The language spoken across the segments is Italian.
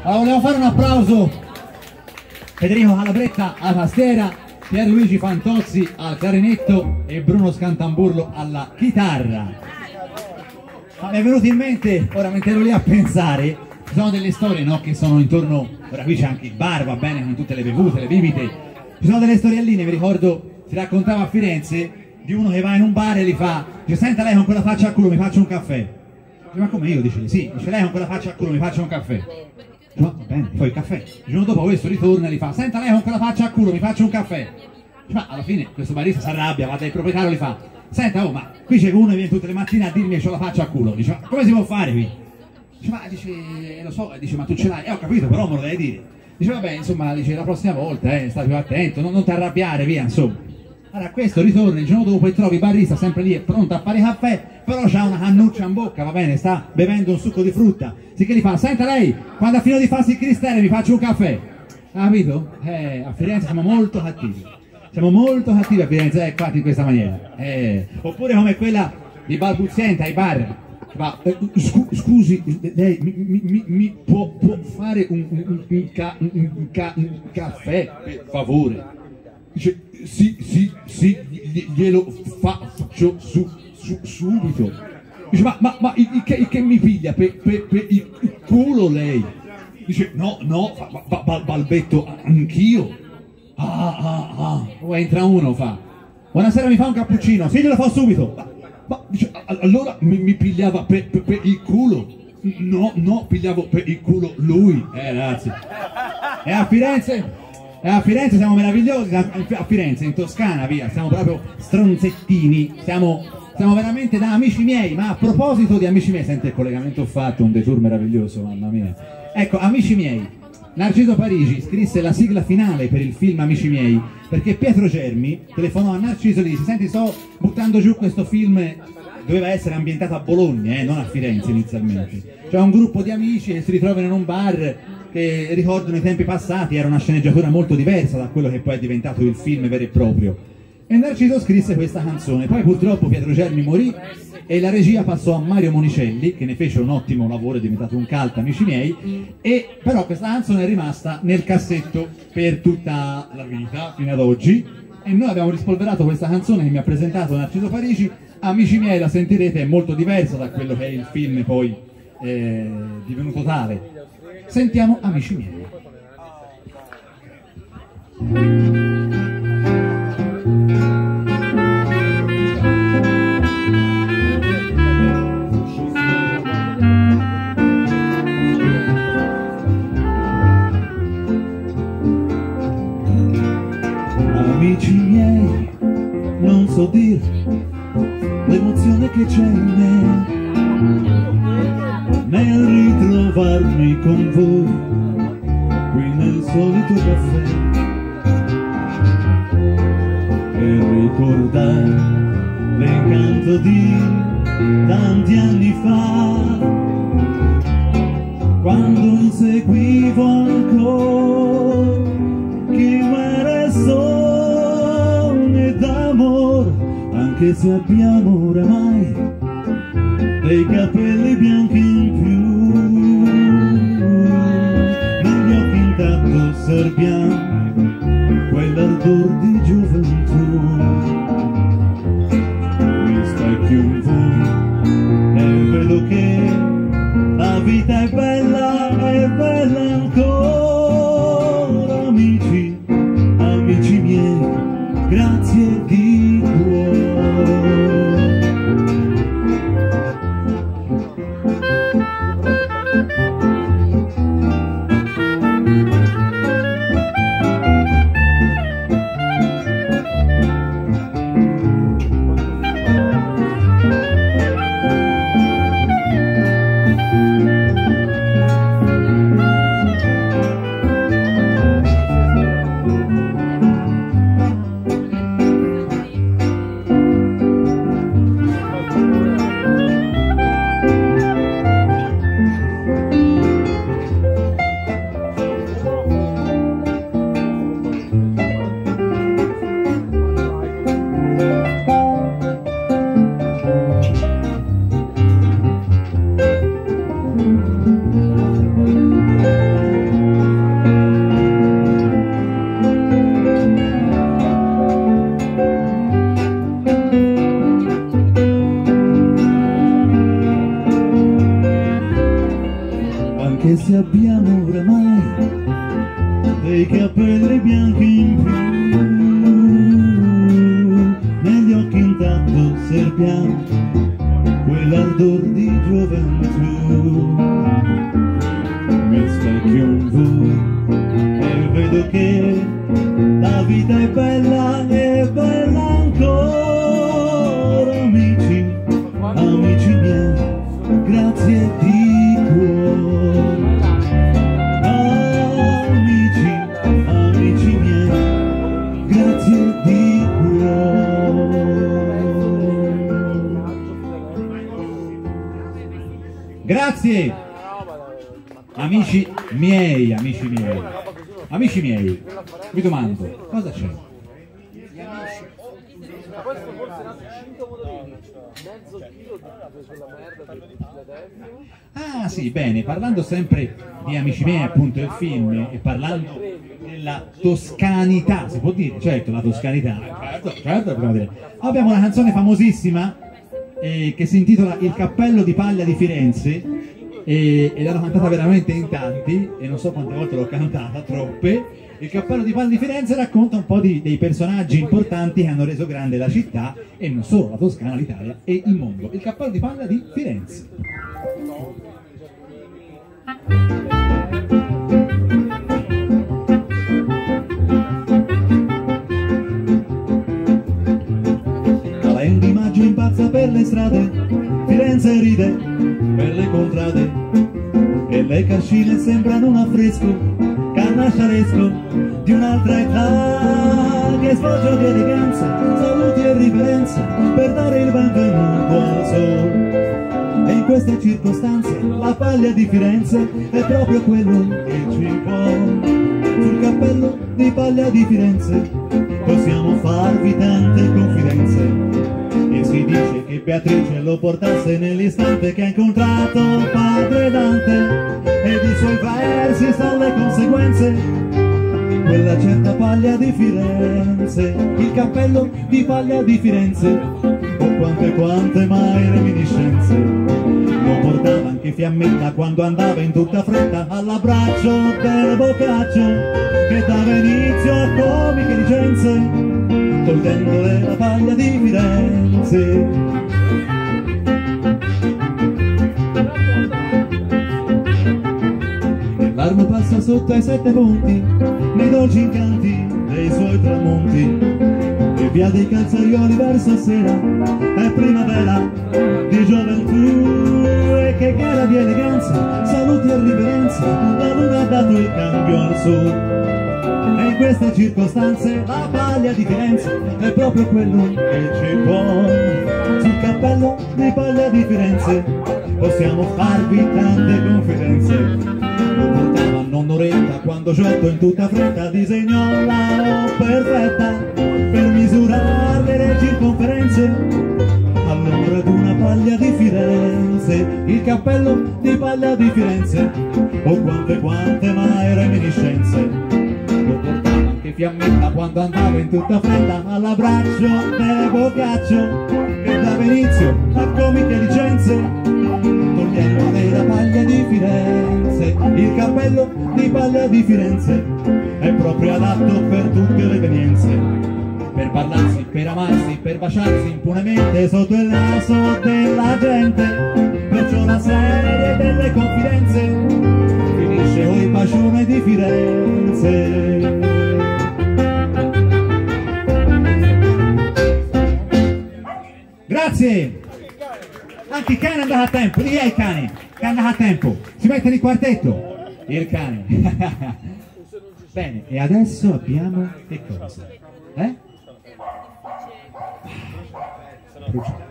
Allora, volevo fare un applauso. Federico Calabretta alla tastiera, Pierluigi Fantozzi al clarinetto e Bruno Scantamburlo alla chitarra. Ma mi è venuto in mente, ora mentre ero lì a pensare, ci sono delle storie, no, che sono intorno, ora qui c'è anche il bar, va bene, con tutte le bevute, le bibite, ci sono delle storielline, mi ricordo, si raccontava a Firenze di uno che va in un bar e gli fa, dice, senta lei con quella faccia a culo mi faccio un caffè. Dice, ma come io? Dice, sì, dice lei con quella faccia a culo mi faccio un caffè. Dice, va bene, poi il caffè. Il giorno dopo questo ritorna e gli fa, senta lei con quella faccia a culo mi faccio un caffè. Dice, ma alla fine questo barista si arrabbia, va dal proprietario e gli fa, senta, oh, ma qui c'è uno che viene tutte le mattine a dirmi che ho la faccia a culo. Dice, ma come si può fare qui? Dice, ma dice, lo so, dice, ma tu ce l'hai? Ho capito, però me lo devi dire. Dice, vabbè, insomma, dice, la prossima volta, stai più attento, non ti arrabbiare, via, insomma. Allora, questo ritorna il giorno dopo e trovi il barista sempre lì, pronto a fare caffè, però c'ha una cannuccia in bocca, va bene, sta bevendo un succo di frutta. Sicché gli fa, senta lei, quando ha finito di farsi il cristere mi faccio un caffè. Ha capito? A Firenze siamo molto cattivi. Siamo molto cattivi a Firenze, fatti in questa maniera. Oppure come quella di balbuziente ai bar. Ma, scusi, lei mi può fare un caffè, per favore? Dice, sì, glielo faccio subito. Dice, ma che mi piglia? Per il culo lei? Dice, no, balbetto anch'io. Entra uno, fa, buonasera, mi fa un cappuccino? Sì, glielo fa subito. Ma dice, allora mi pigliava per il culo? No, pigliavo per il culo lui. Ragazzi, e a Firenze siamo meravigliosi, a Firenze, in Toscana, via, siamo proprio stronzettini, siamo veramente da amici miei. Ma a proposito di amici miei, sente il collegamento ho fatto, un detour meraviglioso, mamma mia. Ecco, amici miei, Narciso Parigi scrisse la sigla finale per il film Amici miei, perché Pietro Germi telefonò a Narciso e gli disse, senti, sto buttando giù questo film, doveva essere ambientato a Bologna, non a Firenze inizialmente. C'è un gruppo di amici che si ritrovano in un bar che ricordano i tempi passati, era una sceneggiatura molto diversa da quello che poi è diventato il film vero e proprio. E Narciso scrisse questa canzone, poi purtroppo Pietro Germi morì e la regia passò a Mario Monicelli, che ne fece un ottimo lavoro, è diventato un cult, amici miei, e però questa canzone è rimasta nel cassetto per tutta la vita, fino ad oggi, e noi abbiamo rispolverato questa canzone che mi ha presentato Narciso Parigi. Amici miei, la sentirete, è molto diversa da quello che è il film poi divenuto tale. Sentiamo Amici miei. Amici miei, non so dire l'emozione che c'è in me nel ritrovarmi con voi qui nel solito caffè e ricordare l'incanto di tanti anni fa, quando inseguivo ancora chi era sogni d'amore, anche se abbiamo oramai dei capelli bianchi in più, negli occhi intanto osserviamo quell'ardor di gioventù. Mi specchio in voi e vedo che la vita è bella ancora. Amici miei, grazie di cuore. anche se abbiamo oramai dei capelli bianchi in più, negli occhi intanto serbiamo quell'ardor di gioventù. Mi specchio in voi e vedo che la vita è bella ancora, amici, amici miei, grazie di cuore. Amici, amici miei, grazie di cuore. Grazie! Amici miei, amici miei, amici miei, vi domando, cosa c'è? Gli amici. Ma questo forse era 5 motorini, mezzo chilo di quella merda di Philadelphia. Ah sì, bene, parlando sempre di Amici miei, appunto del film, e parlando della toscanità, si può dire, certo, la toscanità, certo, dobbiamo dire. Abbiamo una canzone famosissima che si intitola Il cappello di paglia di Firenze, e l'hanno cantata veramente in tanti, e non so quante volte l'ho cantata, troppe. Il cappello di paglia di Firenze racconta un po' dei personaggi importanti che hanno reso grande la città, e non solo la Toscana, l'Italia e il mondo. Il cappello di paglia di Firenze. Di maggio impazza per le strade, Firenze ride per le contrade, e le cascine sembrano un affresco carnasciaresco di un'altra età, che sfoggia di eleganza, saluti e riverenza per dare il benvenuto al sole. E in queste circostanze la paglia di Firenze è proprio quello che ci può. Sul cappello di paglia di Firenze possiamo farvi tante confidenze. E si dice che Beatrice lo portasse nell'istante che ha incontrato padre Dante, e di suoi versi sta le conseguenze, quella certa paglia di Firenze. Il cappello di paglia di Firenze, oh quante mai reminiscenze. Lo portava anche Fiammetta quando andava in tutta fretta all'abbraccio del Boccaccio, che dava inizio a comiche licenze, togliendole la paglia di Firenze. L'armo passa sotto ai 7 ponti, nei dolci incanti dei suoi tramonti, e via dei calzaioli verso sera è primavera di gioventù. E che gara di eleganza, saluti e riverenza, la luna ha dato il cambio al sud. E in queste circostanze la paglia di Firenze è proprio quello che ci può. Sul cappello di paglia di Firenze possiamo farvi tante confidenze. Lo portava nonno Retta quando Giotto in tutta fretta disegnò la O perfetta per misurare le circonferenze all'ombra di una paglia di Firenze. Il cappello di paglia di Firenze, oh quante mai reminiscenze. Lo portava anche Fiammetta quando andava in tutta fretta all'abbraccio del Boccaccio, che dava inizio a comiche licenze, togliendole la paglia di Firenze. Il cappello di paglia di Firenze è proprio adatto per tutte le evenienze, per parlarsi, per amarsi, per baciarsi impunemente sotto il naso della gente. Perciò la serie delle confidenze finisce con il bacione di Firenze. Grazie! Anche il cane è andato a tempo, lì è il cane, che è andato a tempo, si mette nel quartetto, il cane. Bene, e adesso abbiamo che cosa? Bruciato.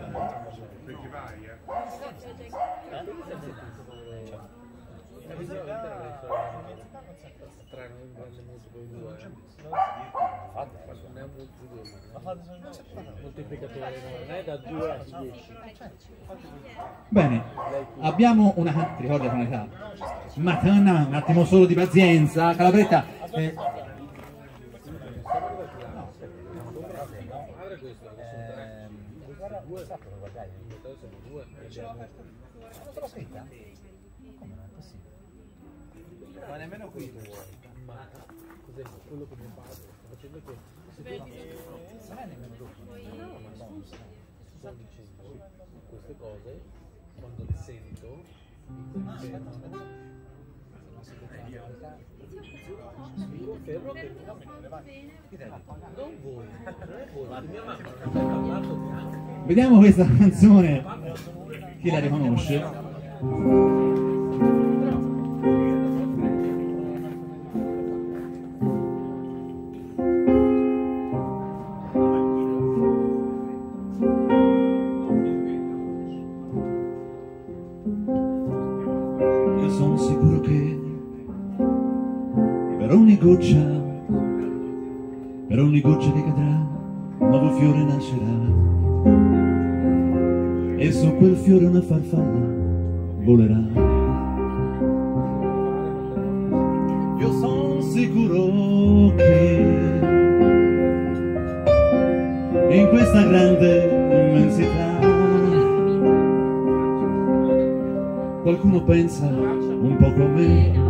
Moltiplicatore non è da 2 a 10. Bene, abbiamo una... ti ricordi la tonalità? Madonna, un attimo solo di pazienza, Calabretta. Ma nemmeno qui tu vuoi. Ma cos'è quello che mio padre sta facendo che se tu non è nemmeno dopo. No, ma sto dicendo queste cose quando le sento io ferro che non voi, mia mamma non ha parlato di. Vediamo questa canzone, chi la riconosce? Io sono sicuro che per ogni goccia che cadrà, un nuovo fiore nascerà. E su quel fiore una farfalla volerà. Io sono sicuro che in questa grande immensità qualcuno pensa un po' come me.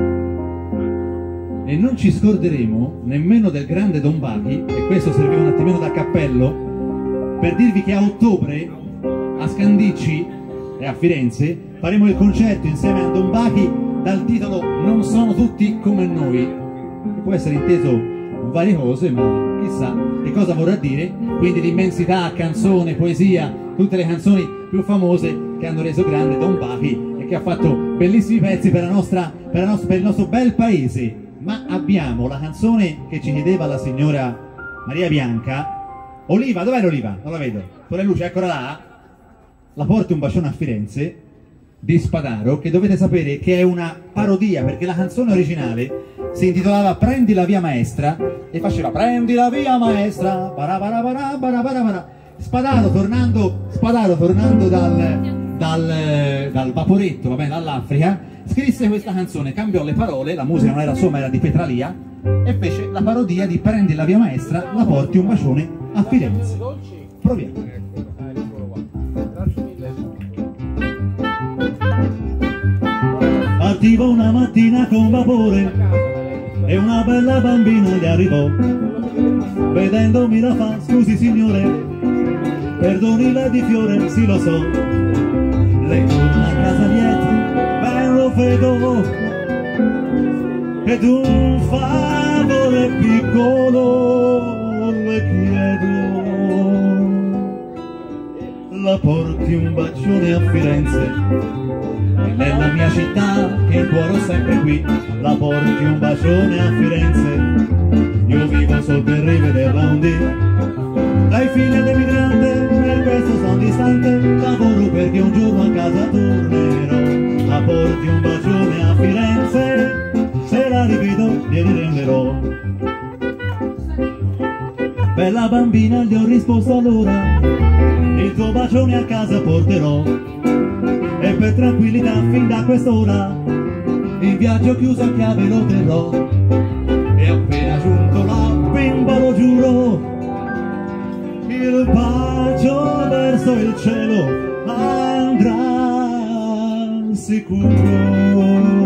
E non ci scorderemo nemmeno del grande Don Bachi, e questo serviva un attimino da cappello per dirvi che a ottobre a Scandicci e a Firenze faremo il concerto insieme a Don Bachi dal titolo Non sono tutti come noi, che può essere inteso con varie cose, ma chissà che cosa vorrà dire. Quindi l'immensità, canzone, poesia, tutte le canzoni più famose che hanno reso grande Don Bachi e che ha fatto bellissimi pezzi per il nostro bel paese. Ma abbiamo la canzone che ci chiedeva la signora Maria Bianca. Oliva, dov'è l'Oliva? Non la vedo. Con le luci, eccola là. La porti un bacione a Firenze di Spadaro, che dovete sapere che è una parodia, perché la canzone originale si intitolava Prendi la via maestra e faceva Prendi la via maestra Spadaro tornando dal vaporetto, vabbè, dall'Africa, scrisse questa canzone, cambiò le parole, la musica non era sua ma era di Petralia, e fece la parodia di Prendi la via maestra, la porti un bacione a Firenze. Proviamo. Attivo una mattina con vapore e una bella bambina gli arrivò. Vedendomi la fa, scusi signore, perdoni lei di fiore, sì lo so. Lei torna a casa lieta, ben lo vedo, ed un favore piccolo le chiedo. La porti un bacione a Firenze, nella mia città che cuoro sempre qui. La porti un bacione a Firenze, io vivo solo per rivederla un dì. Lei figlia d'emigrante, per questo sono distante, lavoro perché un giorno a casa tornerò. La porti un bacione a Firenze, se la rivedo glieli renderò. Bella bambina, gli ho risposto allora, il tuo bacione a casa porterò. E per tranquillità fin da quest'ora il viaggio chiuso a chiave lo terrò. E appena giunto là, bimba lo giuro, il bacio verso il cielo andrà sicuro.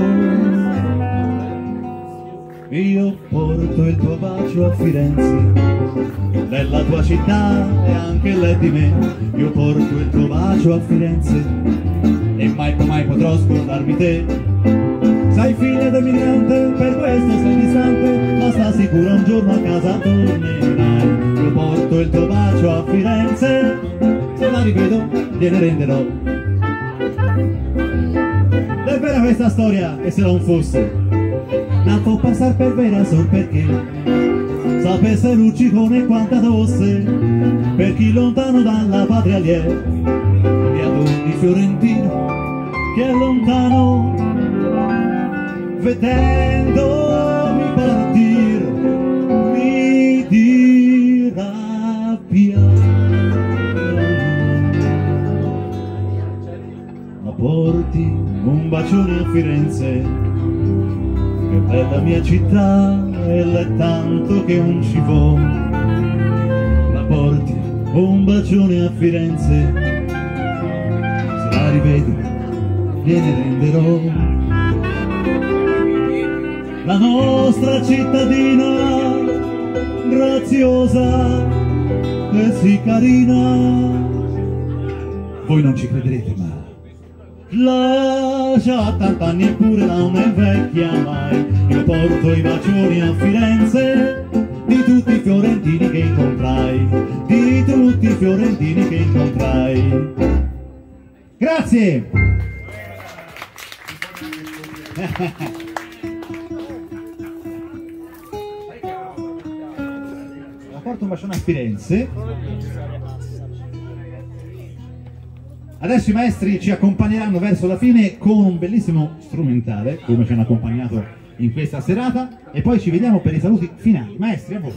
Io porto il tuo bacio a Firenze, nella tua città e anche lei di me. Io porto il tuo bacio a Firenze e mai potrò scordarmi te. Sai figlia d'emigrante, per questo sei distante, ma sta sicura un giorno a casa tornerai. Io porto il tuo bacio a Firenze, se la rivedo gliene renderò. È vera questa storia, e se non fosse la può passare per vera solo perché sapesse Luccicone quanta tosse per chi lontano dalla patria gli è. E ad ogni fiorentino che è lontano, vedendomi partir, mi dirà piano. Ma porti un bacione a Firenze, che bella mia città, e l'è tanto che non ci può. Ma porti un bacione a Firenze, se la rivedo gliene renderò. la nostra cittadina, graziosa e sì carina. Voi non ci crederete, ma Lascia 80 anni eppure non è vecchia mai. Io porto i bacioni a Firenze di tutti i fiorentini che incontrai, di tutti i fiorentini che incontrai. grazie! La porto un bacione a Firenze. Adesso i maestri ci accompagneranno verso la fine con un bellissimo strumentale, come ci hanno accompagnato in questa serata, e poi ci vediamo per i saluti finali. Maestri, a voi.